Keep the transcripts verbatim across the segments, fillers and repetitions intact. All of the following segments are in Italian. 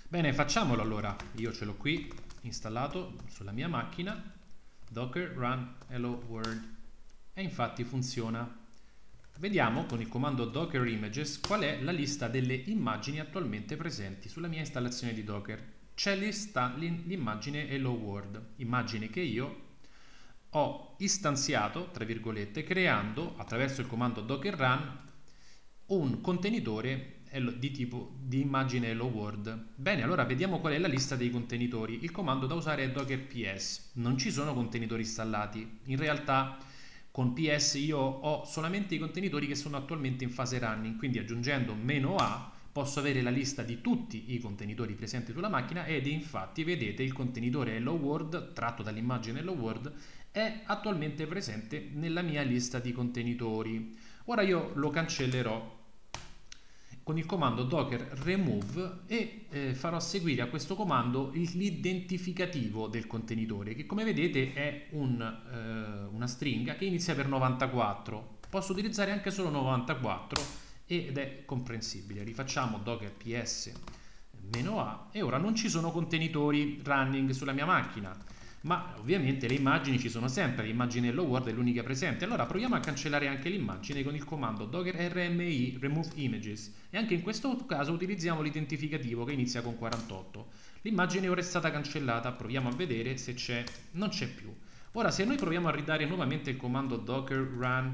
Bene, facciamolo allora. Io ce l'ho qui installato sulla mia macchina. Docker run hello world. E infatti funziona. Vediamo con il comando docker images qual è la lista delle immagini attualmente presenti sulla mia installazione di Docker. C'è lista l'immagine hello world, immagine che io ho istanziato, tra virgolette, creando attraverso il comando docker run un contenitore di tipo di immagine hello world. Bene, allora vediamo qual è la lista dei contenitori. Il comando da usare è docker ps. Non ci sono contenitori installati. In realtà con ps io ho solamente i contenitori che sono attualmente in fase running, quindi aggiungendo meno "a" posso avere la lista di tutti i contenitori presenti sulla macchina ed infatti vedete il contenitore hello world tratto dall'immagine hello world è attualmente presente nella mia lista di contenitori. Ora io lo cancellerò con il comando docker remove e eh, farò seguire a questo comando l'identificativo del contenitore, che come vedete è un, eh, una stringa che inizia per novantaquattro. Posso utilizzare anche solo novantaquattro ed è comprensibile. Rifacciamo docker ps -a e ora non ci sono contenitori running sulla mia macchina, ma ovviamente le immagini ci sono sempre. L'immagine hello world è l'unica presente. Allora proviamo a cancellare anche l'immagine con il comando docker rmi remove images e anche in questo caso utilizziamo l'identificativo che inizia con quarantotto. L'immagine ora è stata cancellata, proviamo a vedere se c'è. Non c'è più. Ora se noi proviamo a ridare nuovamente il comando docker run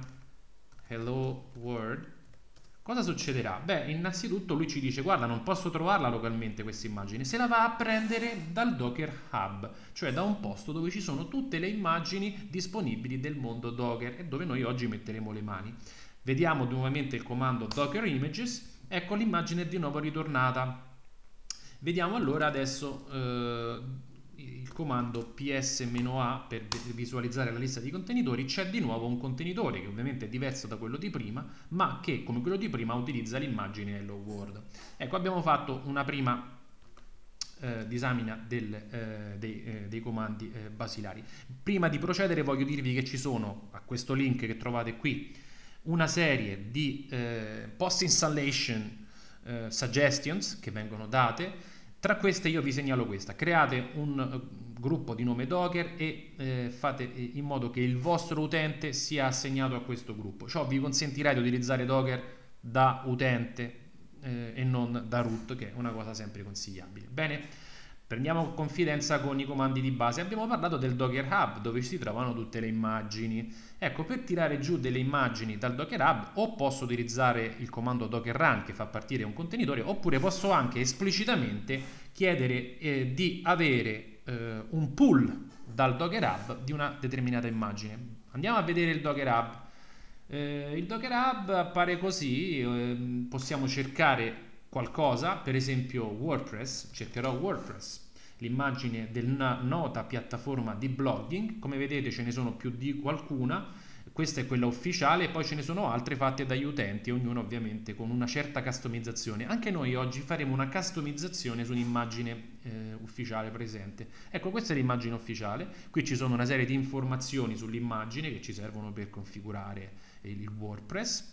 hello world, cosa succederà? Beh, innanzitutto lui ci dice: guarda, non posso trovarla localmente questa immagine, se la va a prendere dal Docker Hub, cioè da un posto dove ci sono tutte le immagini disponibili del mondo Docker e dove noi oggi metteremo le mani. Vediamo nuovamente il comando Docker Images, ecco l'immagine è di nuovo ritornata. Vediamo allora adesso eh, il comando ps-a per visualizzare la lista di contenitori. C'è di nuovo un contenitore che ovviamente è diverso da quello di prima, ma che come quello di prima utilizza l'immagine hello world. Ecco, abbiamo fatto una prima eh, disamina del, eh, dei, eh, dei comandi eh, basilari. Prima di procedere voglio dirvi che ci sono a questo link che trovate qui una serie di eh, post installation eh, suggestions che vengono date. Tra queste io vi segnalo questa: create un uh, gruppo di nome Docker e eh, fate in modo che il vostro utente sia assegnato a questo gruppo. Ciò vi consentirà di utilizzare Docker da utente eh, e non da root, che è una cosa sempre consigliabile. Bene, prendiamo confidenza con i comandi di base. Abbiamo parlato del Docker Hub dove si trovano tutte le immagini. Ecco, per tirare giù delle immagini dal Docker Hub o posso utilizzare il comando docker run che fa partire un contenitore, oppure posso anche esplicitamente chiedere eh, di avere eh, un pull dal Docker Hub di una determinata immagine. Andiamo a vedere il Docker Hub. Eh, il Docker Hub appare così, eh, possiamo cercare qualcosa, per esempio WordPress. Cercherò WordPress, l'immagine della nota piattaforma di blogging. Come vedete ce ne sono più di qualcuna, questa è quella ufficiale, poi ce ne sono altre fatte dagli utenti, ognuno ovviamente con una certa customizzazione. Anche noi oggi faremo una customizzazione su un'immagine eh, ufficiale presente. Ecco, questa è l'immagine ufficiale, qui ci sono una serie di informazioni sull'immagine che ci servono per configurare il WordPress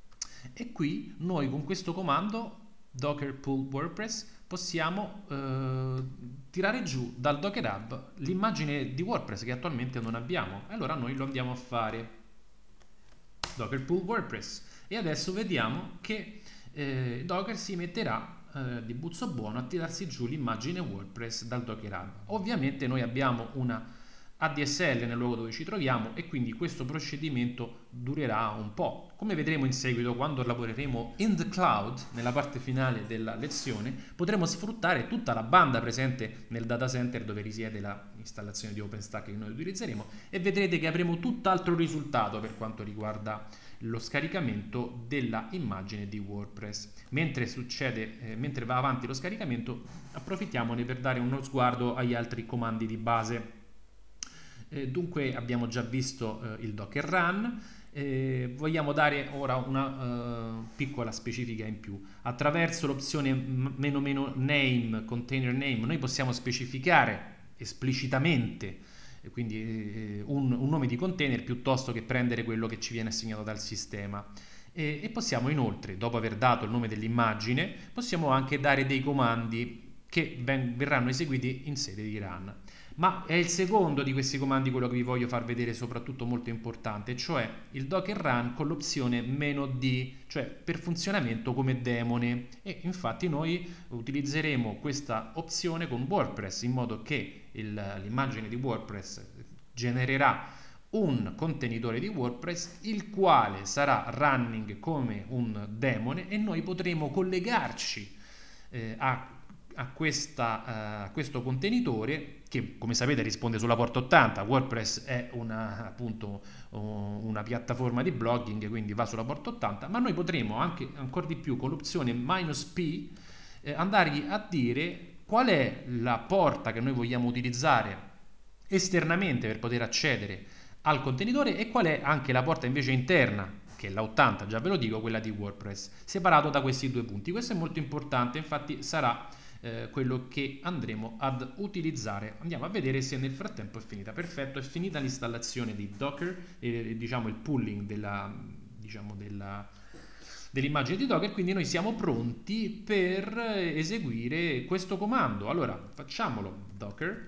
e qui noi con questo comando docker pull WordPress possiamo eh, tirare giù dal Docker Hub l'immagine di WordPress che attualmente non abbiamo. Allora noi lo andiamo a fare, docker pull WordPress, e adesso vediamo che eh, Docker si metterà eh, di buzzo buono a tirarsi giù l'immagine WordPress dal Docker Hub. Ovviamente noi abbiamo una A D S L nel luogo dove ci troviamo e quindi questo procedimento durerà un po'. Come vedremo in seguito, quando lavoreremo in the cloud, nella parte finale della lezione, potremo sfruttare tutta la banda presente nel data center dove risiede l'installazione di OpenStack che noi utilizzeremo e vedrete che avremo tutt'altro risultato per quanto riguarda lo scaricamento della immagine di WordPress. Mentre succede, eh, mentre va avanti lo scaricamento, approfittiamone per dare uno sguardo agli altri comandi di base. Eh, dunque abbiamo già visto eh, il Docker Run, eh, vogliamo dare ora una uh, piccola specifica in più. Attraverso l'opzione meno meno name, container name, noi possiamo specificare esplicitamente eh, quindi eh, un, un nome di container piuttosto che prendere quello che ci viene assegnato dal sistema. E, e possiamo inoltre, dopo aver dato il nome dell'immagine, possiamo anche dare dei comandi che verranno eseguiti in sede di run. Ma è il secondo di questi comandi quello che vi voglio far vedere, soprattutto molto importante, cioè il docker run con l'opzione meno "d", cioè per funzionamento come daemone, e infatti noi utilizzeremo questa opzione con WordPress in modo che l'immagine di WordPress genererà un contenitore di WordPress il quale sarà running come un daemone e noi potremo collegarci eh, a, a, questa, uh, a questo contenitore che, come sapete, risponde sulla porta ottanta. WordPress è una, appunto, una piattaforma di blogging, quindi va sulla porta ottanta, ma noi potremo anche ancora di più con l'opzione minus "p" eh, andargli a dire qual è la porta che noi vogliamo utilizzare esternamente per poter accedere al contenitore e qual è anche la porta invece interna, che è la ottanta, già ve lo dico, quella di WordPress, separato da questi due punti. Questo è molto importante, infatti sarà eh, quello che andremo ad utilizzare. Andiamo a vedere se nel frattempo è finita. Perfetto, è finita l'installazione di Docker, eh, diciamo il pulling della, diciamo della, dell'immagine di Docker, quindi noi siamo pronti per eseguire questo comando. Allora, facciamolo, Docker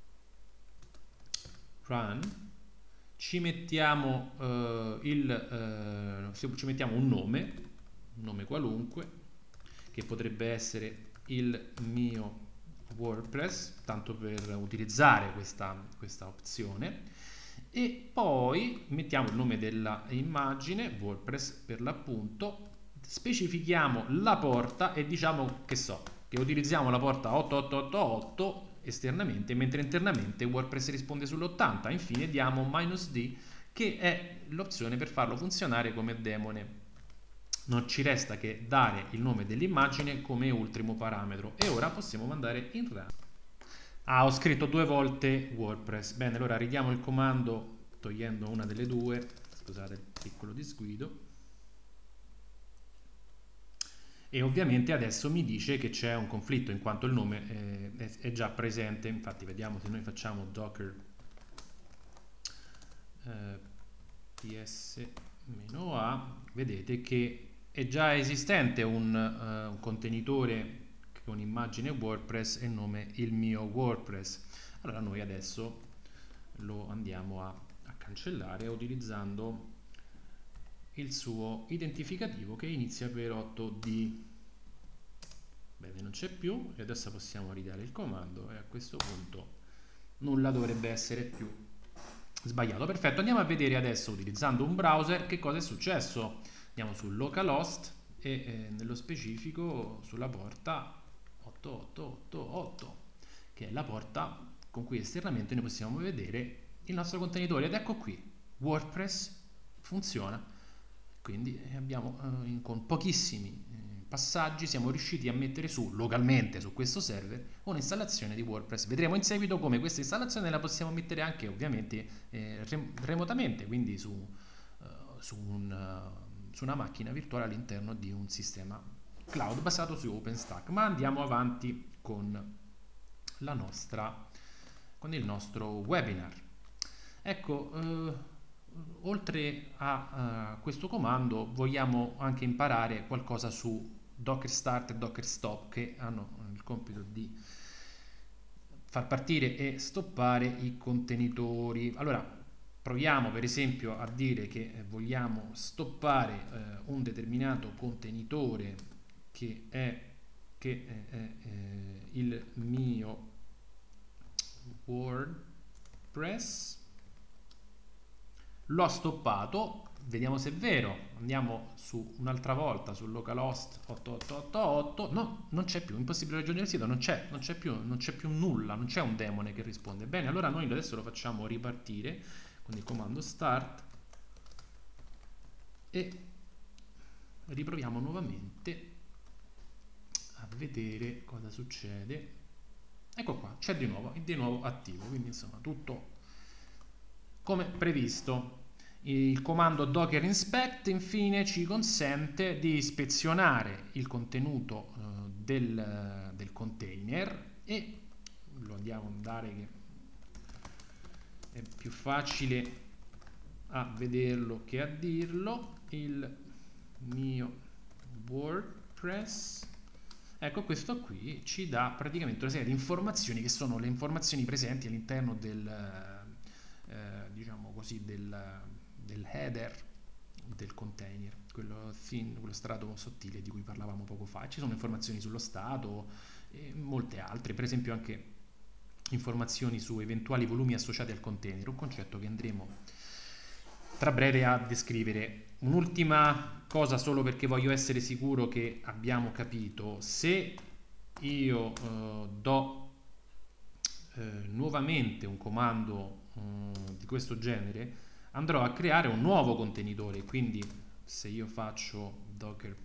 run, ci mettiamo, uh, il, uh, ci mettiamo un nome, un nome qualunque, che potrebbe essere il mio WordPress, tanto per utilizzare questa, questa opzione, e poi mettiamo il nome della immagine, WordPress per l'appunto, specifichiamo la porta e diciamo che so, che utilizziamo la porta otto otto otto otto esternamente, mentre internamente WordPress risponde sull'ottanta. Infine diamo minus "d", che è l'opzione per farlo funzionare come daemone. Non ci resta che dare il nome dell'immagine come ultimo parametro e ora possiamo mandare in run. Ah, ho scritto due volte WordPress. Bene, allora richiamo il comando togliendo una delle due, scusate il piccolo disguido. E ovviamente adesso mi dice che c'è un conflitto in quanto il nome eh, è, è già presente. Infatti vediamo se noi facciamo docker eh, ps-a, vedete che è già esistente un, uh, un contenitore con immagine WordPress e nome il mio WordPress. Allora noi adesso lo andiamo a, a cancellare utilizzando il suo identificativo che inizia per otto D. Bene, non c'è più e adesso possiamo ridare il comando e a questo punto nulla dovrebbe essere più sbagliato. Perfetto, andiamo a vedere adesso utilizzando un browser che cosa è successo. Andiamo su localhost e eh, nello specifico sulla porta otto otto otto otto, che è la porta con cui esternamente noi possiamo vedere il nostro contenitore, ed ecco qui, WordPress funziona. Quindi abbiamo eh, in, con pochissimi eh, passaggi siamo riusciti a mettere su localmente su questo server un'installazione di WordPress. Vedremo in seguito come questa installazione la possiamo mettere anche ovviamente eh, rem remotamente, quindi su, uh, su, un, uh, su una macchina virtuale all'interno di un sistema cloud basato su OpenStack. Ma andiamo avanti con la nostra, con il nostro webinar. Ecco, uh, oltre a uh, questo comando vogliamo anche imparare qualcosa su Docker Start e Docker Stop, che hanno il compito di far partire e stoppare i contenitori. Allora proviamo per esempio a dire che vogliamo stoppare uh, un determinato contenitore che è, che è, è, è il mio WordPress. L'ho stoppato, vediamo se è vero. Andiamo su un'altra volta su localhost otto otto otto otto. No, non c'è più, impossibile raggiungere il sito, non c'è, non c'è più, non c'è più nulla, non c'è un daemone che risponde. Bene, allora noi adesso lo facciamo ripartire con il comando start e riproviamo nuovamente a vedere cosa succede. Ecco qua, c'è di nuovo, è di nuovo attivo, quindi insomma tutto come previsto. Il comando docker inspect infine ci consente di ispezionare il contenuto uh, del, del container e lo andiamo a dare che è più facile a vederlo che a dirlo. Il mio WordPress, Ecco, questo qui ci dà praticamente una serie di informazioni che sono le informazioni presenti all'interno del, eh, diciamo così, del, del header del container, quello, thin, quello strato sottile di cui parlavamo poco fa. Ci sono informazioni sullo stato e molte altre, per esempio anche informazioni su eventuali volumi associati al container, un concetto che andremo tra breve a descrivere. Un'ultima cosa solo perché voglio essere sicuro che abbiamo capito: se io uh, do uh, nuovamente un comando uh, di questo genere, andrò a creare un nuovo contenitore. Quindi se io faccio docker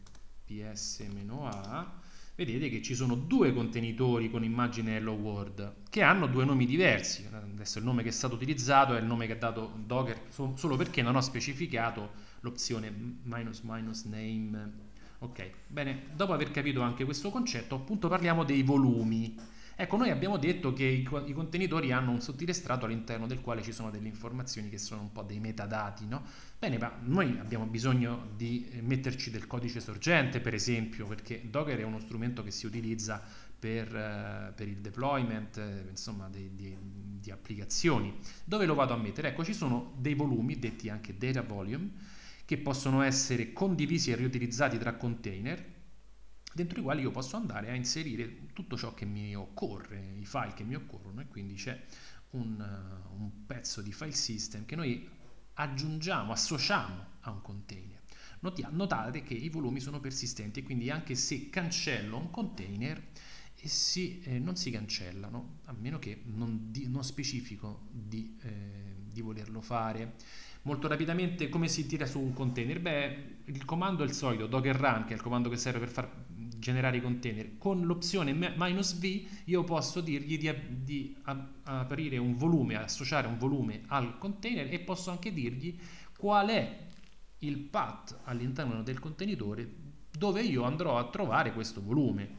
ps-a, vedete che ci sono due contenitori con immagine hello world che hanno due nomi diversi. Adesso il nome che è stato utilizzato è il nome che ha dato Docker solo perché non ho specificato l'opzione minus minus name. Ok, bene, dopo aver capito anche questo concetto, appunto parliamo dei volumi. Ecco, noi abbiamo detto che i, i contenitori hanno un sottile strato all'interno del quale ci sono delle informazioni che sono un po' dei metadati, no? Bene, ma noi abbiamo bisogno di metterci del codice sorgente, per esempio, perché Docker è uno strumento che si utilizza per, uh, per il deployment, eh, insomma, di, di, di applicazioni. Dove lo vado a mettere? Ecco, ci sono dei volumi, detti anche data volume, che possono essere condivisi e riutilizzati tra container, dentro i quali io posso andare a inserire tutto ciò che mi occorre, i file che mi occorrono, e quindi c'è un, uh, un pezzo di file system che noi aggiungiamo, associamo a un container. Noti- notate che i volumi sono persistenti e quindi anche se cancello un container essi eh, non si cancellano, a meno che non, di, non specifico di, eh, di volerlo fare. Molto rapidamente come si tira su un container? Beh, il comando è il solito, docker run, che è il comando che serve per far generare i container. Con l'opzione minus v io posso dirgli di, di aprire un volume, associare un volume al container, e posso anche dirgli qual è il path all'interno del contenitore dove io andrò a trovare questo volume.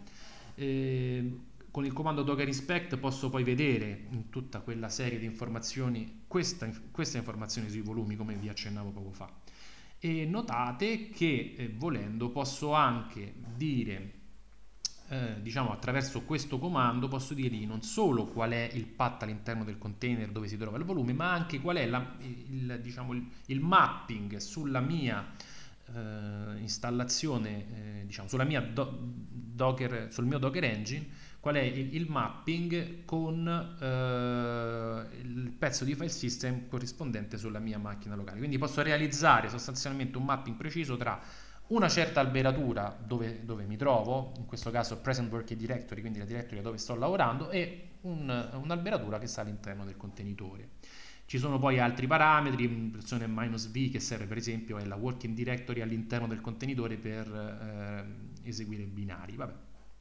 Eh, con il comando docker inspect posso poi vedere in tutta quella serie di informazioni questa, questa informazione sui volumi, come vi accennavo poco fa. E notate che eh, volendo posso anche dire, eh, diciamo attraverso questo comando, posso dirgli non solo qual è il path all'interno del container dove si trova il volume, ma anche qual è la, il, diciamo, il, il mapping sulla mia eh, installazione, eh, diciamo sulla mia do, Docker, sul mio Docker Engine, qual è il, il mapping con eh, il pezzo di file system corrispondente sulla mia macchina locale. Quindi posso realizzare sostanzialmente un mapping preciso tra una certa alberatura dove, dove mi trovo, in questo caso present working directory, quindi la directory dove sto lavorando, e un, un'alberatura che sta all'interno del contenitore. Ci sono poi altri parametri, l'opzione minus v che serve per esempio è la working directory all'interno del contenitore per eh, eseguire binari. Vabbè.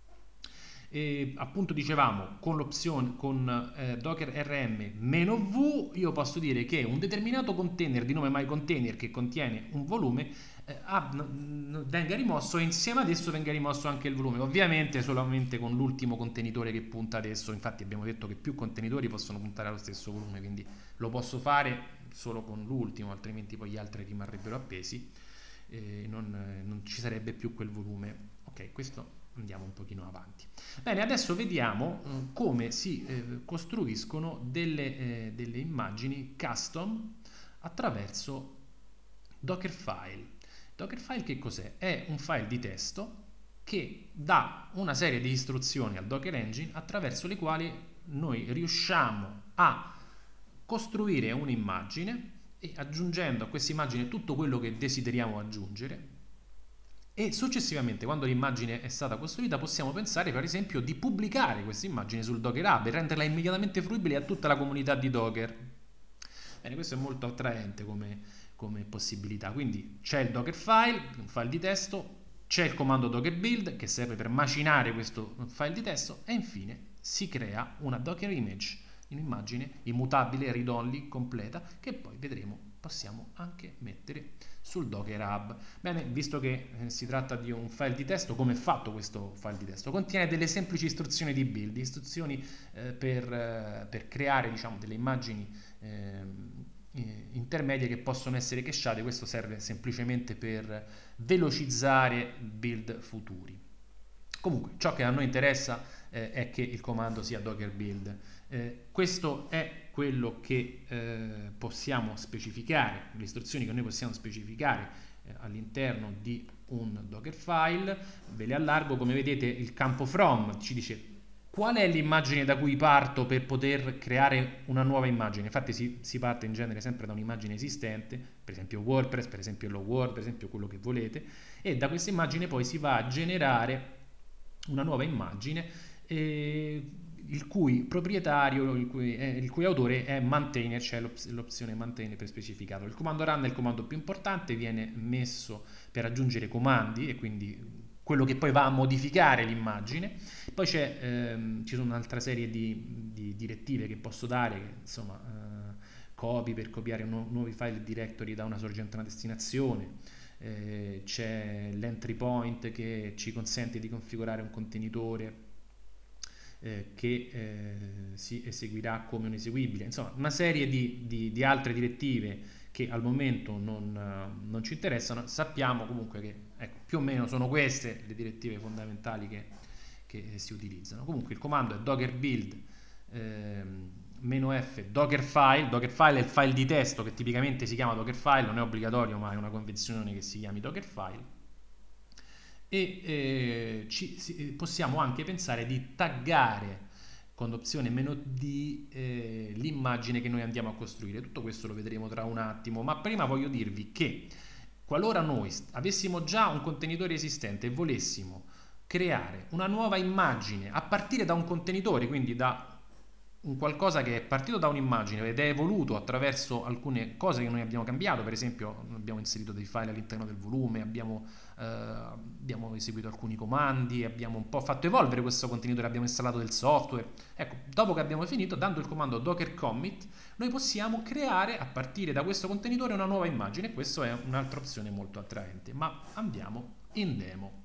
E appunto dicevamo, con l'opzione con eh, docker rm-v io posso dire che un determinato container di nome mycontainer che contiene un volume eh, ah, n- venga rimosso, e insieme ad esso venga rimosso anche il volume, ovviamente solamente con l'ultimo contenitore che punta ad esso. Infatti abbiamo detto che più contenitori possono puntare allo stesso volume, quindi lo posso fare solo con l'ultimo, altrimenti poi gli altri rimarrebbero appesi e non, eh, non ci sarebbe più quel volume. Ok, questo andiamo un pochino avanti. Bene, adesso vediamo eh, come si eh, costruiscono delle, eh, delle immagini custom attraverso Dockerfile. Dockerfile che cos'è? È un file di testo che dà una serie di istruzioni al Docker Engine attraverso le quali noi riusciamo a costruire un'immagine e aggiungendo a questa immagine tutto quello che desideriamo aggiungere. E successivamente, quando l'immagine è stata costruita, possiamo pensare per esempio di pubblicare questa immagine sul Docker Hub e renderla immediatamente fruibile a tutta la comunità di Docker. Bene, questo è molto attraente come, come possibilità. Quindi c'è il Dockerfile, un file di testo, c'è il comando docker build che serve per macinare questo file di testo, e infine si crea una Docker image, un'immagine immutabile, read-only, completa, che poi vedremo possiamo anche mettere sul Docker Hub. Bene, visto che eh, si tratta di un file di testo, come è fatto questo file di testo? Contiene delle semplici istruzioni di build, istruzioni eh, per, eh, per creare, diciamo, delle immagini eh, intermedie che possono essere cachate. Questo serve semplicemente per velocizzare build futuri. Comunque, ciò che a noi interessa eh, è che il comando sia docker build. Eh, questo è quello che eh, possiamo specificare, le istruzioni che noi possiamo specificare eh, all'interno di un Dockerfile. Ve le allargo. Come vedete, il campo from ci dice qual è l'immagine da cui parto per poter creare una nuova immagine. Infatti si, si parte in genere sempre da un'immagine esistente, per esempio WordPress, per esempio Hello World, per esempio quello che volete, e da questa immagine poi si va a generare una nuova immagine eh, il cui proprietario, il cui, eh, il cui autore è maintainer, c'è cioè l'opzione maintainer per specificato. Il comando run è il comando più importante, viene messo per aggiungere comandi e quindi quello che poi va a modificare l'immagine. Poi c'è, ehm, ci sono un'altra serie di, di direttive che posso dare, che, insomma, eh, copy per copiare nu nuovi file directory da una sorgente a una destinazione, eh, c'è l'entry point che ci consente di configurare un contenitore eh, che eh, si eseguirà come un eseguibile, insomma una serie di, di, di altre direttive che al momento non, non ci interessano. Sappiamo comunque che ecco, più o meno sono queste le direttive fondamentali che, che si utilizzano. Comunque il comando è docker build ehm, meno f dockerfile. Dockerfile è il file di testo che tipicamente si chiama dockerfile, non è obbligatorio ma è una convenzione che si chiami dockerfile. E eh, ci, si, possiamo anche pensare di taggare con l'opzione meno D eh, l'immagine che noi andiamo a costruire. Tutto questo lo vedremo tra un attimo, ma prima voglio dirvi che qualora noi avessimo già un contenitore esistente e volessimo creare una nuova immagine a partire da un contenitore, quindi da un qualcosa che è partito da un'immagine ed è evoluto attraverso alcune cose che noi abbiamo cambiato, per esempio abbiamo inserito dei file all'interno del volume, abbiamo, eh, abbiamo eseguito alcuni comandi, abbiamo un po' fatto evolvere questo contenitore, abbiamo installato del software. Ecco, dopo che abbiamo finito, dando il comando docker commit, noi possiamo creare a partire da questo contenitore una nuova immagine, e questa è un'altra opzione molto attraente, ma andiamo in demo.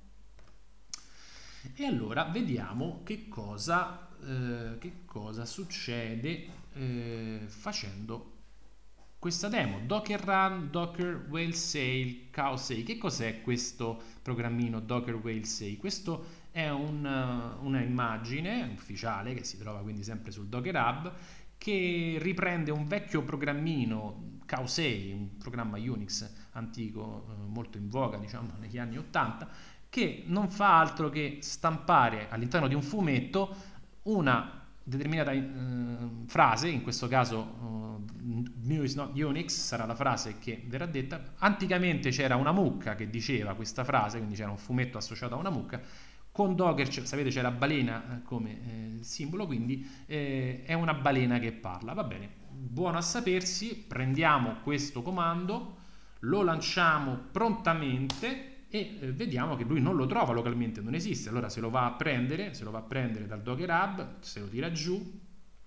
E allora vediamo che cosa, eh, che cosa succede eh, facendo questa demo. Docker run, docker whale sail, cow sail. Che cos'è questo programmino docker whale sail? Questo è un, una immagine ufficiale che si trova quindi sempre sul Docker Hub, che riprende un vecchio programmino cow sail, un programma Unix antico eh, molto in voga, diciamo negli anni ottanta, che non fa altro che stampare all'interno di un fumetto una determinata eh, frase, in questo caso uh, new is not Unix sarà la frase che verrà detta. Anticamente c'era una mucca che diceva questa frase, quindi c'era un fumetto associato a una mucca. Con Docker, sapete, c'è la balena come eh, simbolo, quindi eh, è una balena che parla. Va bene, buono a sapersi. Prendiamo questo comando, lo lanciamo prontamente e eh, vediamo che lui non lo trova localmente, non esiste. Allora se lo va a prendere, se lo va a prendere dal Docker Hub, se lo tira giù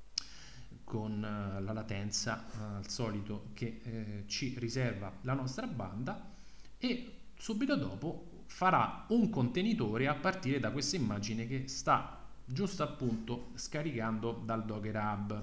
con uh, la latenza uh, al solito che eh, ci riserva la nostra banda, e subito dopo farà un contenitore a partire da questa immagine che sta giusto appunto scaricando dal Docker Hub.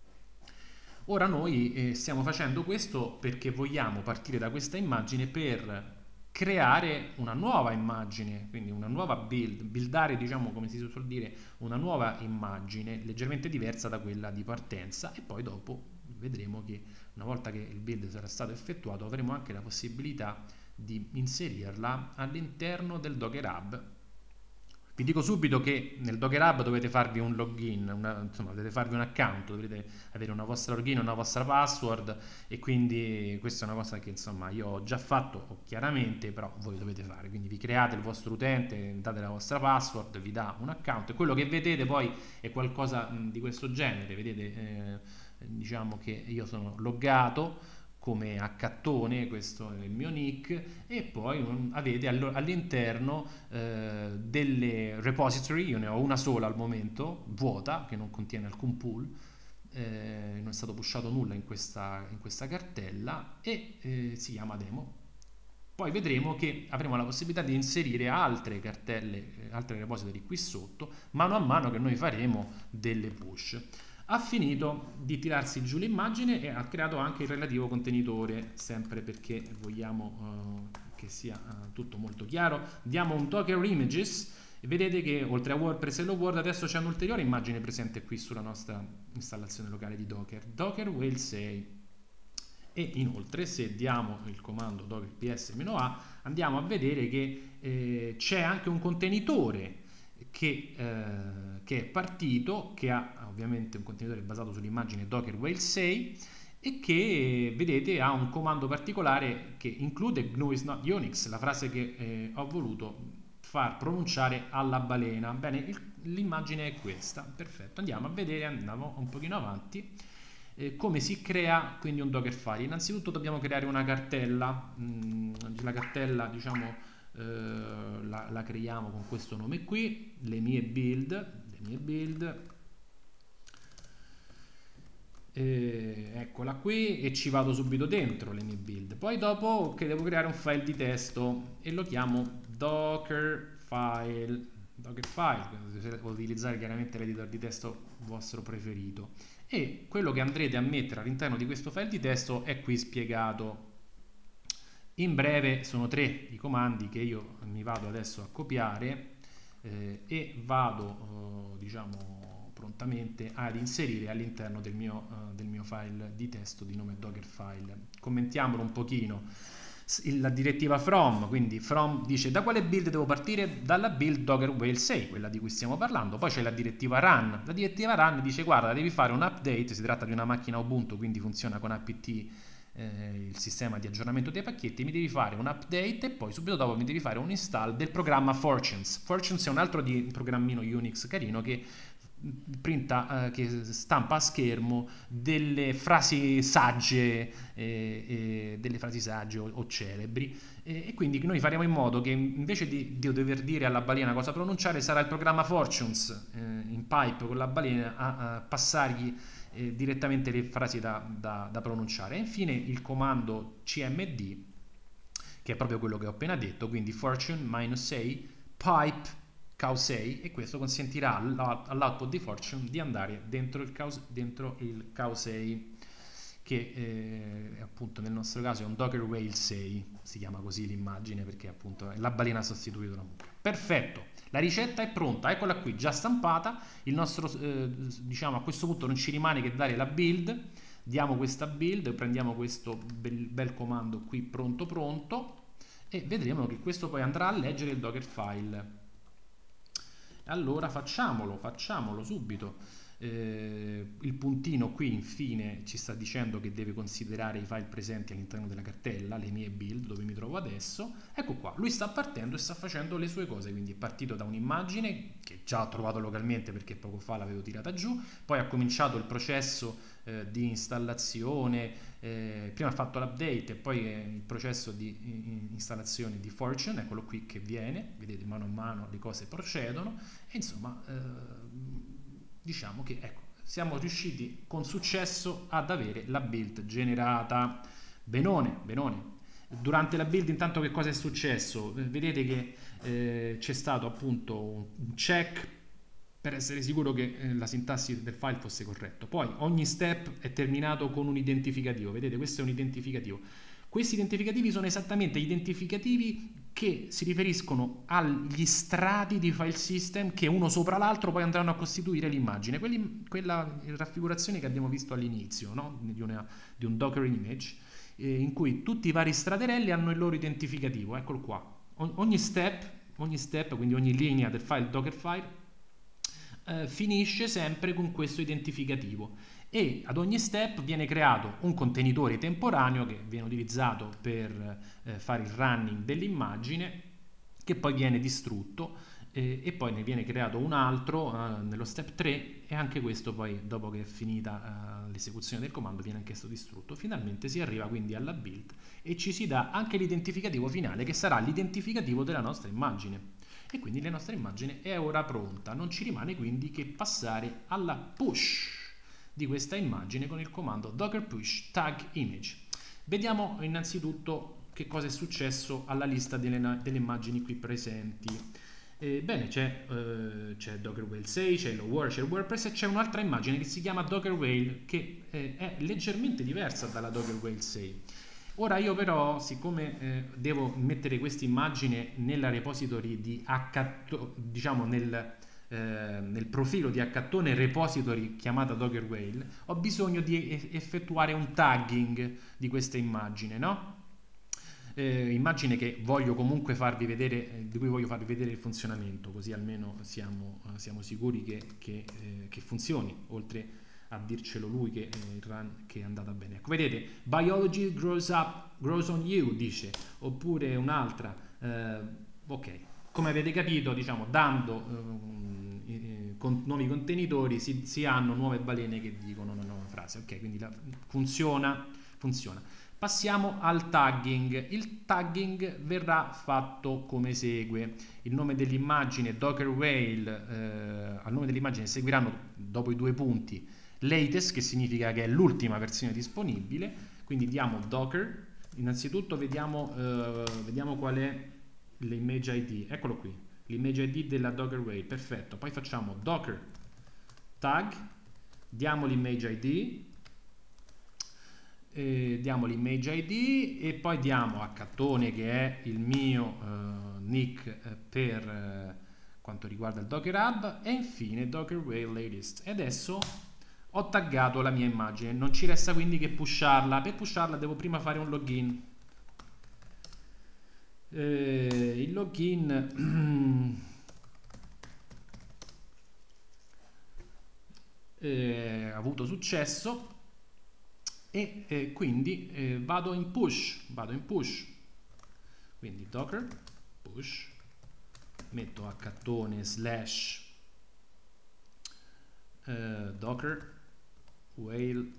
Ora noi eh, stiamo facendo questo perché vogliamo partire da questa immagine per creare una nuova immagine, quindi una nuova build, buildare, diciamo, come si suol dire, una nuova immagine leggermente diversa da quella di partenza, e poi dopo vedremo che una volta che il build sarà stato effettuato avremo anche la possibilità di inserirla all'interno del Docker Hub. Vi dico subito che nel Docker Hub dovete farvi un login, una, insomma dovete farvi un account, dovete avere una vostra login, una vostra password, e quindi questa è una cosa che insomma io ho già fatto chiaramente, però voi dovete fare. Quindi vi create il vostro utente, date la vostra password, vi dà un account, e quello che vedete poi è qualcosa mh, di questo genere. Vedete, eh, diciamo che io sono loggato come hackattone, questo è il mio nick, e poi um, avete all'interno eh, delle repository. Io ne ho una sola al momento, vuota, che non contiene alcun pool, eh, non è stato pushato nulla in questa, in questa cartella, e eh, si chiama demo. Poi vedremo che avremo la possibilità di inserire altre cartelle, eh, altre repository qui sotto, mano a mano che noi faremo delle push. Ha finito di tirarsi giù l'immagine e ha creato anche il relativo contenitore, sempre perché vogliamo uh, che sia uh, tutto molto chiaro. Diamo un Docker Images E vedete che oltre a WordPress e Hello World adesso c'è un'ulteriore immagine presente qui sulla nostra installazione locale di Docker, Docker Whale sei. E inoltre se diamo il comando docker ps-a andiamo a vedere che eh, c'è anche un contenitore che, eh, che è partito, che ha ovviamente un contenitore basato sull'immagine Docker Whale sei e che vedete ha un comando particolare che include G N U is not Unix, la frase che eh, ho voluto far pronunciare alla balena. Bene, l'immagine è questa, perfetto, andiamo a vedere, andiamo un pochino avanti, eh, come si crea quindi un Dockerfile. Innanzitutto dobbiamo creare una cartella, mm, la cartella diciamo eh, la, la creiamo con questo nome qui, le mie build, le mie build, eh, eccola qui, e ci vado subito dentro le mie build. Poi dopo che devo creare un file di testo e lo chiamo Dockerfile, Dockerfile, può utilizzare chiaramente l'editor di testo vostro preferito, e quello che andrete a mettere all'interno di questo file di testo è qui spiegato. In breve sono tre i comandi che io mi vado adesso a copiare eh, e vado eh, diciamo prontamente ad inserire all'interno del mio, uh, del mio file di testo di nome Dockerfile. Commentiamolo un pochino. La direttiva from, quindi from dice da quale build devo partire? Dalla build Docker Whale sei, quella di cui stiamo parlando. Poi c'è la direttiva run, la direttiva run dice guarda devi fare un update, si tratta di una macchina Ubuntu quindi funziona con apt, eh, il sistema di aggiornamento dei pacchetti, mi devi fare un update e poi subito dopo mi devi fare un install del programma Fortunes. Fortunes è un altro di, un programmino Unix carino che printa, eh, che stampa a schermo delle frasi sagge, eh, eh, delle frasi sagge o, o celebri, eh, e quindi noi faremo in modo che invece di, di dover dire alla balena cosa pronunciare sarà il programma Fortunes eh, in pipe con la balena a, a passargli eh, direttamente le frasi da, da, da pronunciare. E infine il comando cmd, che è proprio quello che ho appena detto, quindi fortune sei pipe cow sei, e questo consentirà all'output di Fortune di andare dentro il cow, dentro il cow sei, che eh, appunto nel nostro caso è un Docker Whale sei, si chiama così l'immagine perché appunto è la balena sostituita da mucca. Perfetto, la ricetta è pronta, eccola qui già stampata. Il nostro eh, diciamo a questo punto non ci rimane che dare la build, diamo questa build, prendiamo questo bel, bel comando qui pronto pronto e vedremo che questo poi andrà a leggere il Dockerfile. Allora facciamolo, facciamolo subito. Eh, il puntino qui infine ci sta dicendo che deve considerare i file presenti all'interno della cartella, le mie build dove mi trovo adesso. Ecco qua, lui sta partendo e sta facendo le sue cose, quindi è partito da un'immagine che già ho trovato localmente perché poco fa l'avevo tirata giù, poi ha cominciato il processo eh, di installazione, eh, prima ha fatto l'update e poi eh, il processo di installazione di Fortune, eccolo qui che viene, vedete mano a mano le cose procedono e insomma eh, diciamo che ecco, siamo riusciti con successo ad avere la build generata. Benone, benone. Durante la build intanto che cosa è successo? Vedete che eh, c'è stato appunto un check per essere sicuro che eh, la sintassi del file fosse corretto. Poi ogni step è terminato con un identificativo. Vedete, questo è un identificativo. Questi identificativi sono esattamente identificativi che si riferiscono agli strati di file system che uno sopra l'altro poi andranno a costituire l'immagine. Quella raffigurazione che abbiamo visto all'inizio, no? di, una, di un Docker image, eh, in cui tutti i vari straterelli hanno il loro identificativo. Eccolo qua. O- ogni step, ogni step, quindi ogni linea del file Dockerfile, eh, finisce sempre con questo identificativo. E ad ogni step viene creato un contenitore temporaneo che viene utilizzato per eh, fare il running dell'immagine, che poi viene distrutto eh, e poi ne viene creato un altro eh, nello step tre, e anche questo poi dopo che è finita eh, l'esecuzione del comando viene anch'esso distrutto. Finalmente si arriva quindi alla build e ci si dà anche l'identificativo finale, che sarà l'identificativo della nostra immagine. E quindi la nostra immagine è ora pronta, non ci rimane quindi che passare alla push di questa immagine con il comando docker push tag image. Vediamo innanzitutto che cosa è successo alla lista delle, delle immagini qui presenti. Eh, bene, c'è, eh, c'è Docker Whale sei, c'è Hello World, c'è WordPress e c'è un'altra immagine che si chiama Docker Whale, che eh, è leggermente diversa dalla Docker Whale sei. Ora io però, siccome eh, devo mettere questa immagine nella repository di Hcattone, diciamo nel, eh, nel profilo di Hcattone repository chiamata Docker Whale, ho bisogno di e- effettuare un tagging di questa immagine, no? Eh, immagine che voglio comunque farvi vedere, eh, di cui voglio farvi vedere il funzionamento, così almeno siamo, eh, siamo sicuri che, che, eh, che funzioni, oltre a dircelo lui che eh, il run che è andata bene. Ecco, vedete, biology grows up, grows on you, dice, oppure un'altra, eh, ok, come avete capito, diciamo, dando eh, eh, con nuovi contenitori si, si hanno nuove balene che dicono una nuova frase, ok, quindi la, funziona, funziona. Passiamo al tagging. Il tagging verrà fatto come segue: il nome dell'immagine Docker Whale, eh, al nome dell'immagine seguiranno dopo i due punti latest, che significa che è l'ultima versione disponibile, quindi diamo Docker, innanzitutto vediamo, eh, vediamo qual è l'image I D, eccolo qui, l'image I D della Docker Whale, perfetto, poi facciamo Docker tag, diamo l'image I D, eh, diamo l'image I D e poi diamo Hcattone, che è il mio eh, nick eh, per eh, quanto riguarda il Docker Hub, e infine Docker Whale latest. E adesso ho taggato la mia immagine, non ci resta quindi che pusharla. Per pusharla devo prima fare un login. Eh, il login eh, ha avuto successo e eh, quindi eh, vado in push, vado in push. Quindi docker push, metto Hcattone slash eh, docker whale,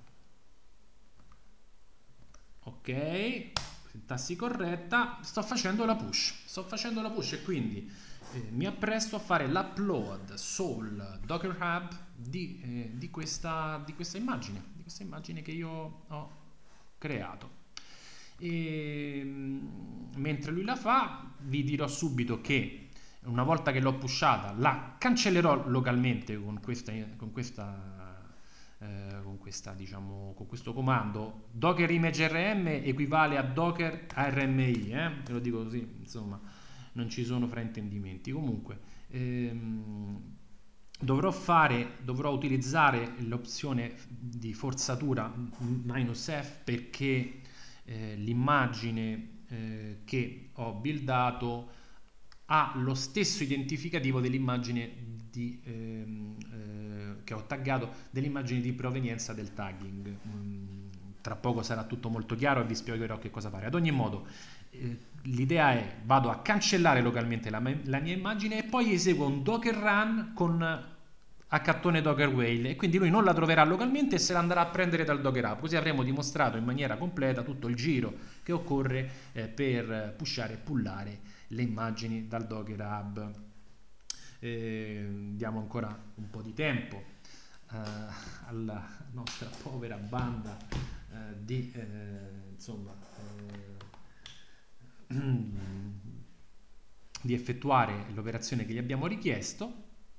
ok, sintassi corretta, sto facendo la push, sto facendo la push e quindi eh, mi appresto a fare l'upload sul Docker Hub di, eh, di, questa, di questa immagine, di questa immagine che io ho creato. E, mentre lui la fa, vi dirò subito che una volta che l'ho pushata la cancellerò localmente con questa, con questa, eh, con questa diciamo, con questo comando. Docker image rm equivale a docker rmi, eh? Ve lo dico così, insomma, non ci sono fraintendimenti. Comunque ehm, dovrò fare, dovrò utilizzare l'opzione di forzatura minus F perché eh, l'immagine eh, che ho buildato ha lo stesso identificativo dell'immagine di, ehm, eh, che ho taggato, dell'immagine di provenienza del tagging. Mm, tra poco sarà tutto molto chiaro e vi spiegherò che cosa fare. Ad ogni modo, eh, l'idea è: vado a cancellare localmente la, la mia immagine e poi eseguo un docker run con Hcattone Docker Whale, e quindi lui non la troverà localmente e se la andrà a prendere dal Docker Hub. Così avremo dimostrato in maniera completa tutto il giro che occorre eh, per pushare e pullare le immagini dal Docker Hub. Eh, diamo ancora un po' di tempo eh, alla nostra povera banda eh, di eh, insomma eh, di effettuare l'operazione che gli abbiamo richiesto.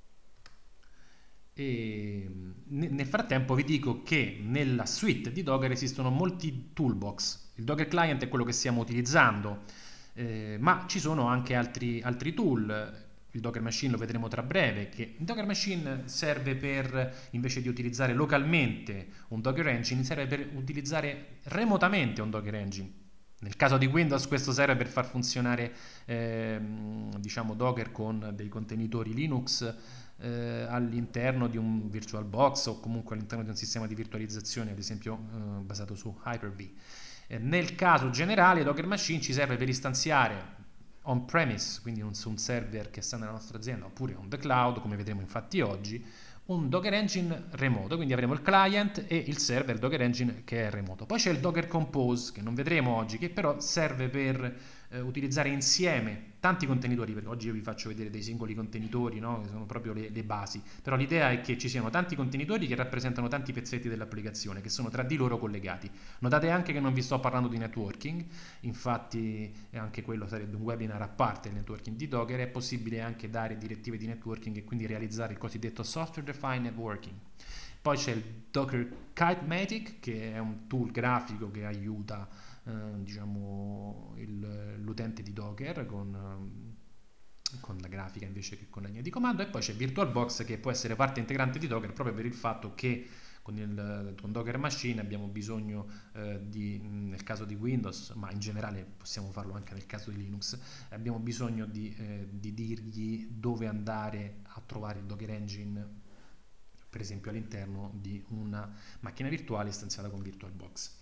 E nel frattempo vi dico che nella suite di Docker esistono molti toolbox. Il Docker Client è quello che stiamo utilizzando, eh, ma ci sono anche altri, altri tool. Il Docker Machine lo vedremo tra breve, che il Docker Machine serve per, invece di utilizzare localmente un Docker Engine, serve per utilizzare remotamente un Docker Engine. Nel caso di Windows questo serve per far funzionare eh, diciamo Docker con dei contenitori Linux eh, all'interno di un VirtualBox o comunque all'interno di un sistema di virtualizzazione, ad esempio eh, basato su Hyper-V. Eh, nel caso generale Docker Machine ci serve per istanziare on-premise, quindi su un server che sta nella nostra azienda, oppure on the cloud, come vedremo infatti oggi, un Docker Engine remoto, quindi avremo il client e il server Docker Engine che è remoto. Poi c'è il Docker Compose, che non vedremo oggi, che però serve per eh, utilizzare insieme tanti contenitori, perché oggi io vi faccio vedere dei singoli contenitori, no? Che sono proprio le, le basi, però l'idea è che ci siano tanti contenitori che rappresentano tanti pezzetti dell'applicazione, che sono tra di loro collegati. Notate anche che non vi sto parlando di networking, infatti anche quello sarebbe un webinar a parte, il networking di Docker. È possibile anche dare direttive di networking e quindi realizzare il cosiddetto software defined networking. Poi c'è il Docker Kitematic, che è un tool grafico che aiuta eh, diciamo l'utente di Docker con con la grafica invece che con la linea di comando, e poi c'è VirtualBox che può essere parte integrante di Docker proprio per il fatto che con, il, con Docker Machine abbiamo bisogno eh, di, nel caso di Windows, ma in generale possiamo farlo anche nel caso di Linux, abbiamo bisogno di, eh, di dirgli dove andare a trovare il Docker Engine, per esempio all'interno di una macchina virtuale istanziata con VirtualBox.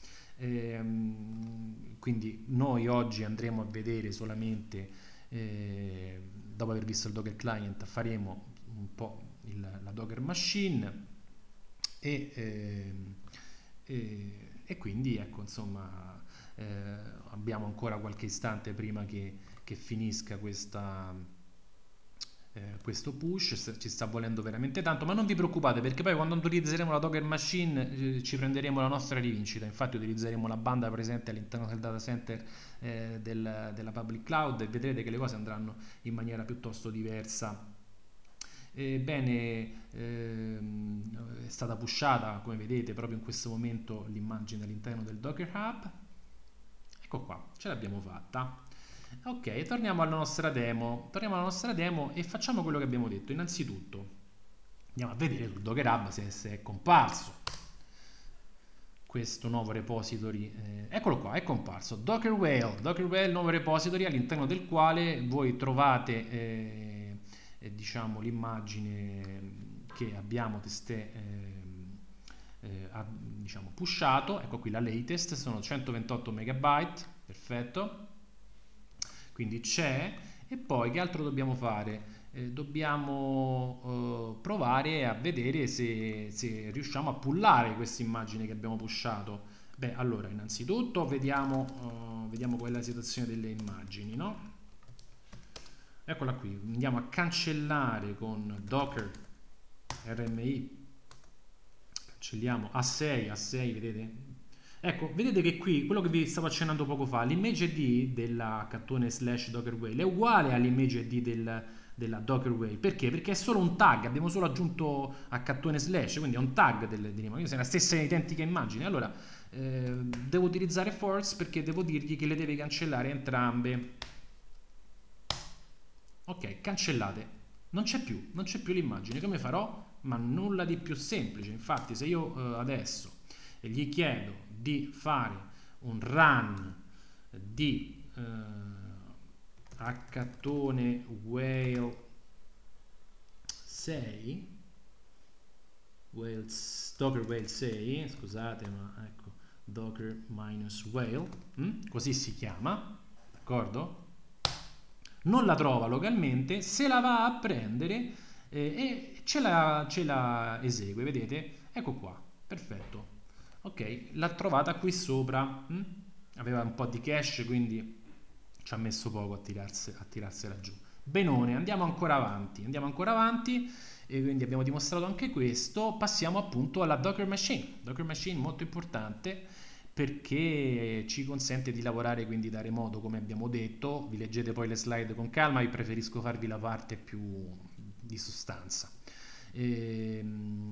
Ehm, quindi noi oggi andremo a vedere solamente, eh, dopo aver visto il Docker Client, faremo un po' il, la Docker Machine e, eh, e, e quindi ecco, insomma, eh, abbiamo ancora qualche istante prima che, che finisca questa, eh, questo push. Ci sta volendo veramente tanto, ma non vi preoccupate, perché poi quando utilizzeremo la Docker Machine eh, ci prenderemo la nostra rivincita. Infatti utilizzeremo la banda presente all'interno del data center eh, del, della public cloud, e vedrete che le cose andranno in maniera piuttosto diversa. Ebbene, ehm, è stata pushata, come vedete, proprio in questo momento l'immagine all'interno del Docker Hub. Ecco qua, ce l'abbiamo fatta. Ok, torniamo alla nostra demo. Torniamo alla nostra demo e facciamo quello che abbiamo detto. Innanzitutto andiamo a vedere sul Docker Hub se, se è comparso questo nuovo repository. Eh, eccolo qua, è comparso Docker Whale. Docker Whale, nuovo repository all'interno del quale voi trovate eh, eh, diciamo l'immagine che abbiamo testé eh, eh, ha, diciamo pushato. Ecco qui la latest, sono centoventotto megabyte, perfetto. Quindi c'è. E poi che altro dobbiamo fare? Eh, dobbiamo eh, provare a vedere se, se riusciamo a pullare questa immagine che abbiamo pushato. Beh, allora, innanzitutto vediamo, uh, vediamo qual è la situazione delle immagini, no? Eccola qui, andiamo a cancellare con Docker R M I, cancelliamo A sei, A sei, vedete? Ecco, vedete che qui, quello che vi stavo accennando poco fa, l'image I D della cartone slash Docker Whale è uguale all'image I D del, della Docker Whale. Perché? Perché è solo un tag, abbiamo solo aggiunto a cartone slash, quindi è un tag dell'immagine, quindi è la stessa identica immagine. Allora, eh, devo utilizzare force perché devo dirgli che le deve cancellare entrambe. Ok, cancellate. Non c'è più, non c'è più l'immagine. Come farò? Ma nulla di più semplice. Infatti, se io eh, adesso gli chiedo di fare un run di eh, hackathone whale sei, whale, docker whale sei, scusate, ma ecco, docker minus whale, hm? Così si chiama, d'accordo? Non la trova localmente, se la va a prendere eh, e ce la, ce la esegue, vedete? Ecco qua, perfetto. Ok, l'ha trovata qui sopra, hm? Aveva un po' di cache, quindi ci ha messo poco a, tirarsi, a tirarsela giù. Benone, andiamo ancora avanti, andiamo ancora avanti, e quindi abbiamo dimostrato anche questo. Passiamo appunto alla Docker Machine. Docker Machine molto importante perché ci consente di lavorare quindi da remoto, come abbiamo detto. Vi leggete poi le slide con calma, io preferisco farvi la parte più di sostanza. E,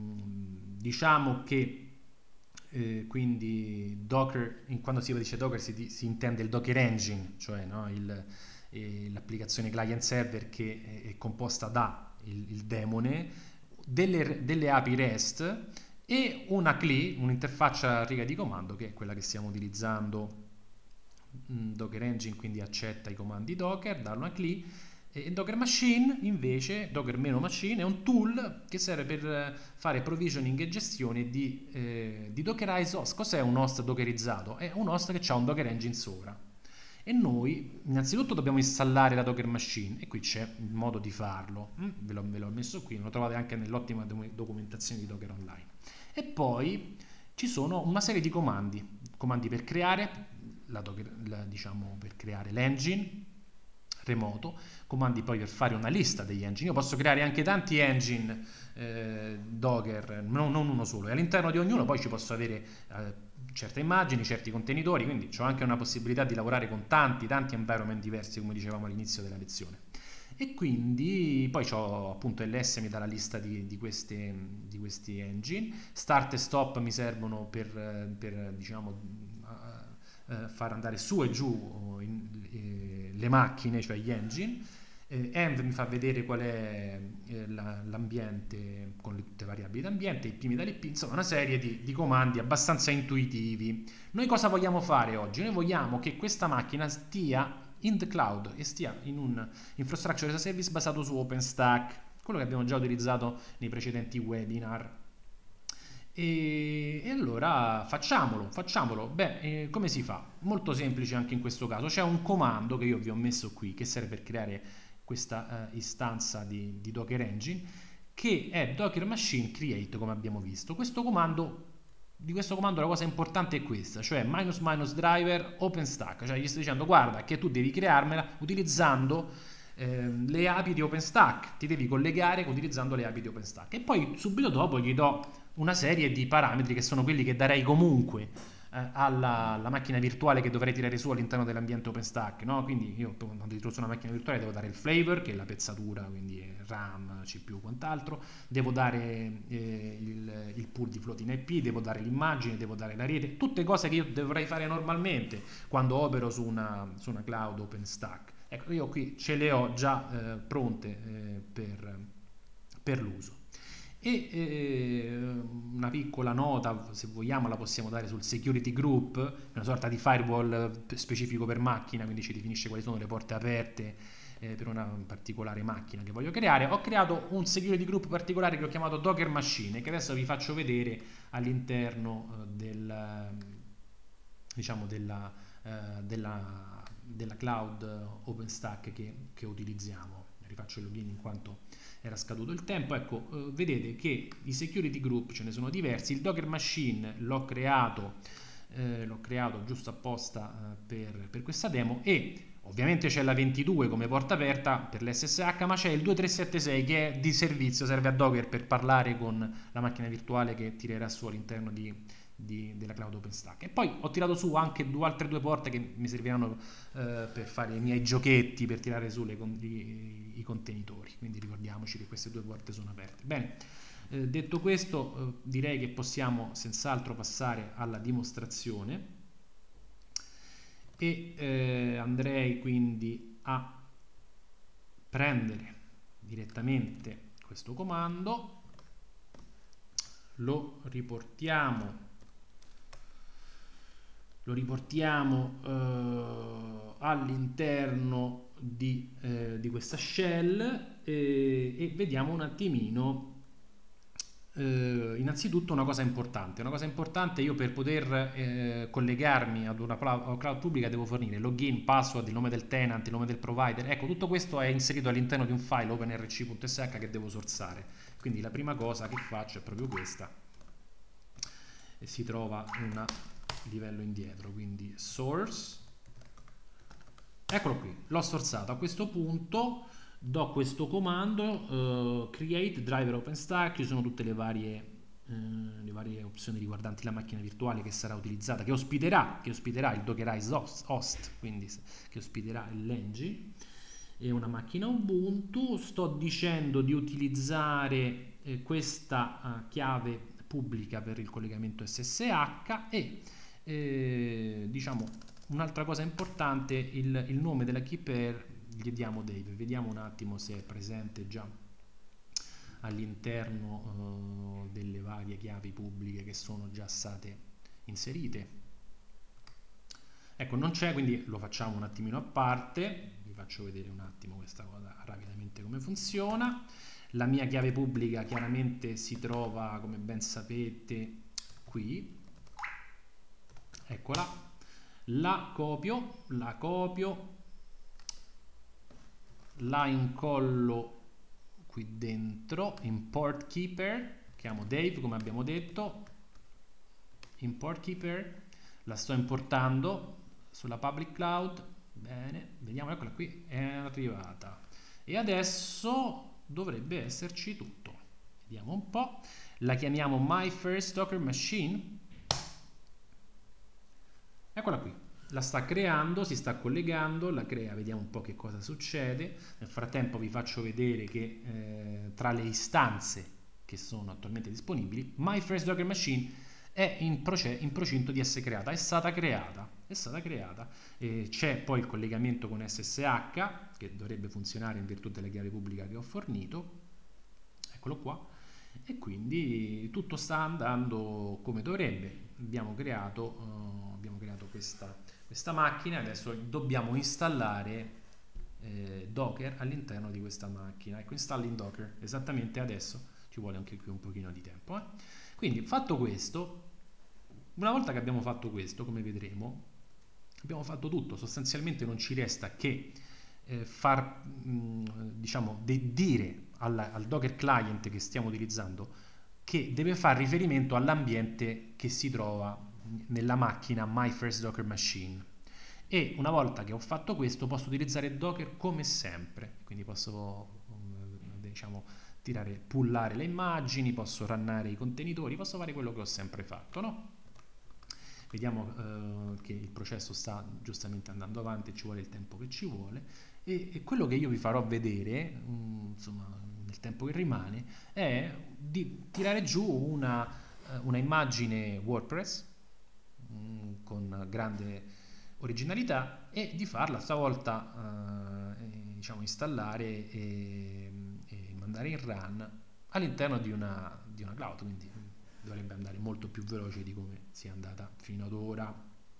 diciamo che Eh, quindi Docker, in, quando si dice Docker si, si intende il Docker Engine, cioè no, eh, l'applicazione client server che è, è composta da il, il daemone, delle, delle A P I REST e una C L I, un'interfaccia a riga di comando, che è quella che stiamo utilizzando. Docker Engine quindi accetta i comandi Docker da una C L I, e Docker Machine invece, Docker-Machine, è un tool che serve per fare provisioning e gestione di, eh, di Dockerize host. Cos'è un host dockerizzato? È un host che ha un Docker Engine sopra. E noi innanzitutto dobbiamo installare la Docker Machine, e qui c'è il modo di farlo. Ve l'ho, ve l'ho messo qui, lo trovate anche nell'ottima documentazione di Docker Online. E poi ci sono una serie di comandi, comandi per creare, la Docker, la, diciamo, per creare l'engine remoto, comandi poi per fare una lista degli engine. Io posso creare anche tanti engine eh, Docker, no, non uno solo, e all'interno di ognuno poi ci posso avere eh, certe immagini, certi contenitori, quindi ho anche una possibilità di lavorare con tanti, tanti environment diversi, come dicevamo all'inizio della lezione. E quindi poi ho appunto L S mi dà la lista di, di, queste, di questi engine, start e stop mi servono per, per diciamo eh, far andare su e giù in, eh, le macchine, cioè gli engine. Eh, env mi fa vedere qual è eh, la, l'ambiente con le, tutte le variabili d'ambiente, i primi dalle P, insomma una serie di, di comandi abbastanza intuitivi. Noi cosa vogliamo fare oggi? Noi vogliamo che questa macchina stia in the cloud e stia in un infrastructure as a service basato su OpenStack, quello che abbiamo già utilizzato nei precedenti webinar. E, e allora facciamolo, facciamolo. Beh, eh, come si fa? Molto semplice anche in questo caso. C'è un comando che io vi ho messo qui che serve per creare questa uh, istanza di, di Docker Engine, che è Docker Machine Create, come abbiamo visto. Questo comando, di questo comando la cosa importante è questa, cioè minus minus driver OpenStack, cioè gli sto dicendo guarda che tu devi crearmela utilizzando eh, le A P I di OpenStack, ti devi collegare utilizzando le A P I di OpenStack, e poi subito dopo gli do una serie di parametri che sono quelli che darei comunque Alla, alla macchina virtuale che dovrei tirare su all'interno dell'ambiente OpenStack, no? Quindi io quando tiro su una macchina virtuale devo dare il flavor, che è la pezzatura, quindi RAM, C P U, quant'altro, devo dare eh, il, il pool di floating I P, devo dare l'immagine, devo dare la rete, tutte cose che io dovrei fare normalmente quando opero su una, su una cloud OpenStack. Ecco, io qui ce le ho già eh, pronte eh, per, per l'uso. E eh, una piccola nota, se vogliamo, la possiamo dare sul security group, una sorta di firewall specifico per macchina, quindi ci definisce quali sono le porte aperte eh, per una particolare macchina che voglio creare. Ho creato un security group particolare che ho chiamato Docker Machine, che adesso vi faccio vedere all'interno eh, del, diciamo della, eh, della, della cloud OpenStack che, che utilizziamo. Rifaccio il login in quanto era scaduto il tempo. Ecco, eh, vedete che i security group ce ne sono diversi. Il Docker Machine l'ho creato, eh, l'ho creato giusto apposta eh, per, per questa demo, e ovviamente c'è la ventidue come porta aperta per l'S S H, ma c'è il due tre sette sei che è di servizio, serve a Docker per parlare con la macchina virtuale che tirerà su all'interno di, di, della cloud OpenStack. E poi ho tirato su anche due altre due porte che mi serviranno eh, per fare i miei giochetti, per tirare su le, i, i contenitori, quindi ricordiamoci che queste due porte sono aperte. Bene, eh, detto questo, eh, direi che possiamo senz'altro passare alla dimostrazione, e eh, andrei quindi a prendere direttamente questo comando, lo riportiamo lo riportiamo eh, all'interno di, eh, di questa shell eh, e vediamo un attimino. Eh, innanzitutto una cosa importante, una cosa importante io per poter eh, collegarmi ad una cloud, cloud pubblica devo fornire login, password, il nome del tenant, il nome del provider. Ecco, tutto questo è inserito all'interno di un file openrc punto s h che devo sorsare. Quindi la prima cosa che faccio è proprio questa, e si trova un livello indietro, quindi source, eccolo qui, l'ho sorsato. A questo punto do questo comando uh, create driver OpenStack, ci sono tutte le varie, uh, le varie opzioni riguardanti la macchina virtuale che sarà utilizzata, che ospiterà, che ospiterà il Dockerize host, host, quindi che ospiterà l'engine, e una macchina Ubuntu. Sto dicendo di utilizzare eh, questa uh, chiave pubblica per il collegamento S S H, e eh, diciamo un'altra cosa importante, il, il nome della key pair gli diamo Dave. Vediamo un attimo se è presente già all'interno uh, delle varie chiavi pubbliche che sono già state inserite. Ecco, non c'è, quindi lo facciamo un attimino a parte. Vi faccio vedere un attimo questa cosa rapidamente come funziona. La mia chiave pubblica chiaramente si trova, come ben sapete, qui. Eccola. La copio, la copio, la incollo qui dentro, import keeper, chiamo Dave come abbiamo detto, import keeper, la sto importando sulla public cloud. Bene, vediamo, eccola qui, è arrivata, e adesso dovrebbe esserci tutto. Vediamo un po', la chiamiamo My First Docker Machine, eccola qui. La sta creando, si sta collegando, la crea, vediamo un po' che cosa succede. Nel frattempo vi faccio vedere che eh, tra le istanze che sono attualmente disponibili, My First Docker Machine è in, proce- in procinto di essere creata, è stata creata, è stata creata. E c'è poi il collegamento con S S H che dovrebbe funzionare in virtù della chiave pubblica che ho fornito, eccolo qua, e quindi tutto sta andando come dovrebbe. Abbiamo creato, uh, abbiamo creato questa, questa macchina, adesso dobbiamo installare eh, Docker all'interno di questa macchina. Ecco, installa in Docker esattamente adesso, ci vuole anche qui un pochino di tempo. Eh? Quindi fatto questo, una volta che abbiamo fatto questo, come vedremo, abbiamo fatto tutto, sostanzialmente non ci resta che eh, far, mh, diciamo, de- dire alla, al Docker client che stiamo utilizzando che deve fare riferimento all'ambiente che si trova nella macchina My First Docker Machine. E una volta che ho fatto questo posso utilizzare Docker come sempre, quindi posso diciamo tirare, pullare le immagini, posso runnare i contenitori, posso fare quello che ho sempre fatto, no? Vediamo eh, che il processo sta giustamente andando avanti, ci vuole il tempo che ci vuole e, e quello che io vi farò vedere, mh, insomma, nel tempo che rimane, è di tirare giù una, una immagine WordPress mh, con grande originalità e di farla stavolta eh, diciamo installare e, e mandare in run all'interno di una, di una cloud, quindi dovrebbe andare molto più veloce di come sia andata fino ad ora.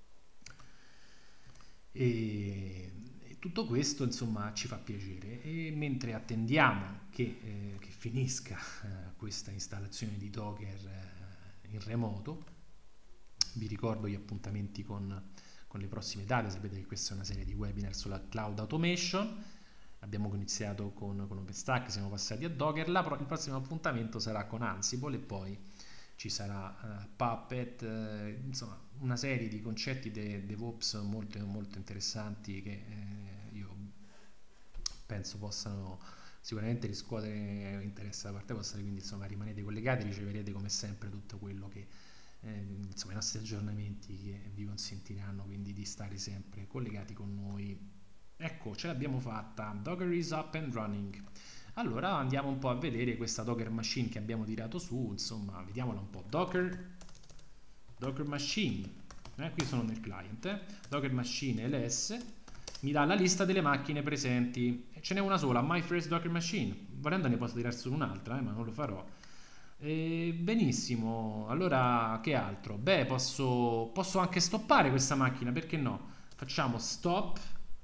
E, e tutto questo insomma ci fa piacere e mentre attendiamo che, eh, che finisca eh, questa installazione di Docker eh, in remoto, vi ricordo gli appuntamenti con con le prossime date. Sapete che questa è una serie di webinar sulla cloud automation, abbiamo iniziato con, con OpenStack, siamo passati a Docker, la, il prossimo appuntamento sarà con Ansible e poi ci sarà uh, Puppet, uh, insomma una serie di concetti de, DevOps molto, molto interessanti che eh, io penso possano sicuramente riscuotere interesse da parte vostra, quindi insomma rimanete collegati, riceverete come sempre tutto quello che Eh, insomma i nostri aggiornamenti che vi consentiranno quindi di stare sempre collegati con noi. Ecco, ce l'abbiamo fatta, Docker is up and running. Allora andiamo un po' a vedere questa Docker machine che abbiamo tirato su, insomma vediamola un po'. Docker Docker machine, eh, qui sono nel client, eh. Docker machine ls mi dà la lista delle macchine presenti, ce n'è una sola, My First Docker Machine, volendo ne posso tirare solo un'altra, eh, ma non lo farò. Eh, benissimo, allora che altro? Beh, posso, posso anche stoppare questa macchina, perché no? Facciamo stop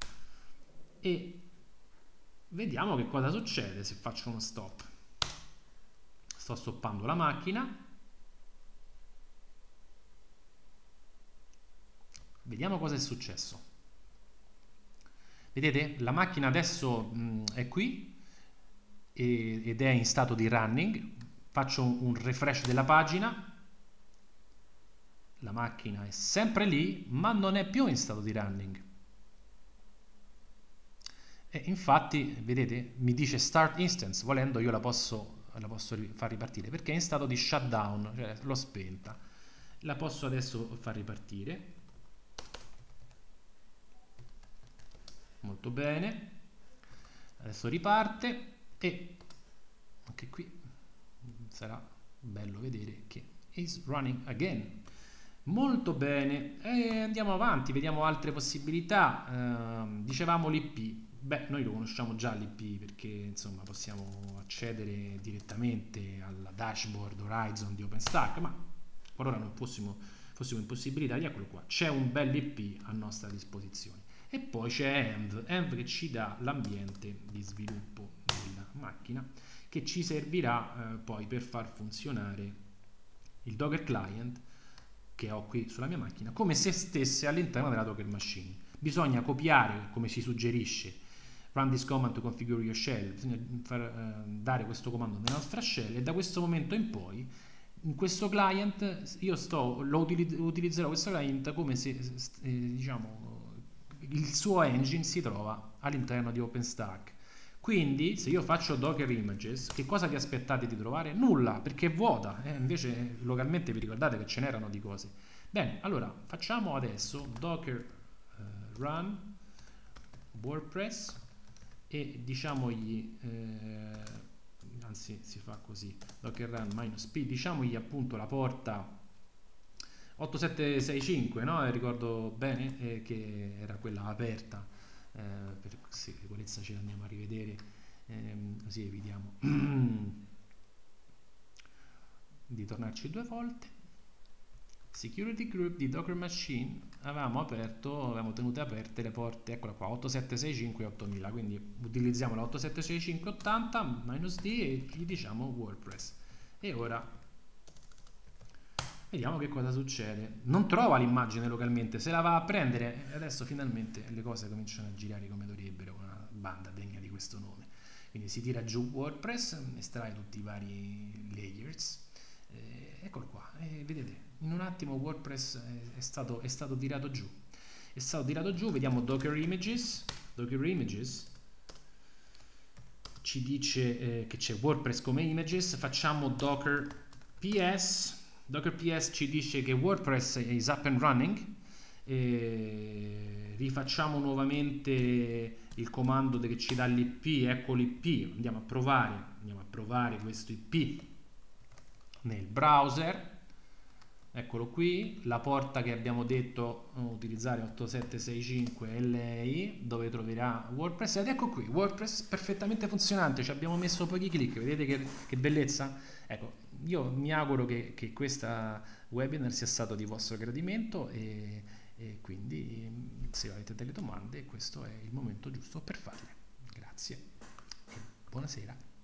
e vediamo che cosa succede se faccio uno stop. Sto stoppando la macchina, vediamo cosa è successo. Vedete? La macchina adesso mh, è qui e, ed è in stato di running. Faccio un, un refresh della pagina, la macchina è sempre lì ma non è più in stato di running e infatti vedete mi dice start instance, volendo io la posso, la posso far ripartire perché è in stato di shutdown, cioè l'ho spenta. La posso adesso far ripartire, molto bene, adesso riparte e anche qui sarà bello vedere che is running again. Molto bene, e andiamo avanti, vediamo altre possibilità. Eh, dicevamo l'I P, beh noi lo conosciamo già l'I P perché insomma possiamo accedere direttamente alla dashboard Horizon di OpenStack, ma qualora non fossimo, fossimo in possibilità, eccolo qua, c'è un bel I P a nostra disposizione. E poi c'è env, env che ci dà l'ambiente di sviluppo della macchina che ci servirà eh, poi per far funzionare il Docker client che ho qui sulla mia macchina come se stesse all'interno della Docker machine. Bisogna copiare, come si suggerisce, run this command to configure your shell, bisogna far, eh, dare questo comando nella nostra shell e da questo momento in poi in questo client io sto, lo utilizz- utilizzerò questo client come se eh, diciamo il suo engine si trova all'interno di OpenStack. Quindi se io faccio Docker Images, che cosa vi aspettate di trovare? Nulla, perché è vuota, eh? Invece localmente vi ricordate che ce n'erano di cose. Bene, allora facciamo adesso Docker uh, run WordPress e diciamogli, eh, anzi si fa così, Docker run minus p, diciamogli appunto la porta otto sette sei cinque, no? Ricordo bene eh, che era quella aperta, eh, per sicurezza ce l'andiamo a rivedere, ehm, così evitiamo di tornarci due volte. Security group di Docker Machine, avevamo aperto, avevamo tenute aperte le porte, eccola qua, otto sette sei cinque e ottomila, quindi utilizziamo la otto sette sei cinque ottanta minus D e gli diciamo WordPress. E ora vediamo che cosa succede. Non trova l'immagine localmente, se la va a prendere e adesso finalmente le cose cominciano a girare come dovrebbero, una banda degna di questo nome. Quindi si tira giù WordPress, estrae tutti i vari layers, eh, eccolo qua, e vedete, in un attimo WordPress è, è, stato, è stato tirato giù. È stato tirato giù, vediamo Docker Images, Docker Images ci dice eh, che c'è WordPress come images, facciamo Docker ps, Docker ps ci dice che WordPress is up and running, e rifacciamo nuovamente il comando che ci dà l'I P, ecco l'I P, andiamo a provare, andiamo a provare questo I P nel browser, eccolo qui, la porta che abbiamo detto uh, utilizzare otto sette sei cinque è lei, dove troverà WordPress, ed ecco qui, WordPress perfettamente funzionante, ci abbiamo messo pochi clic, vedete che, che bellezza? Ecco, io mi auguro che, che questa webinar sia stato di vostro gradimento e, e quindi se avete delle domande questo è il momento giusto per farle. Grazie e buonasera.